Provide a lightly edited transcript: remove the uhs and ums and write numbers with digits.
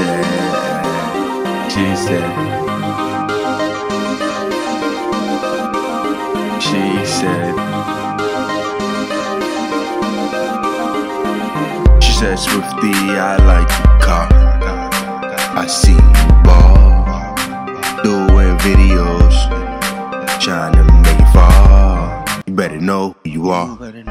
said, she said, she said, she said, Swifty, I like your car. I see you ball, doing videos, trying to make it fall. You better know who you are.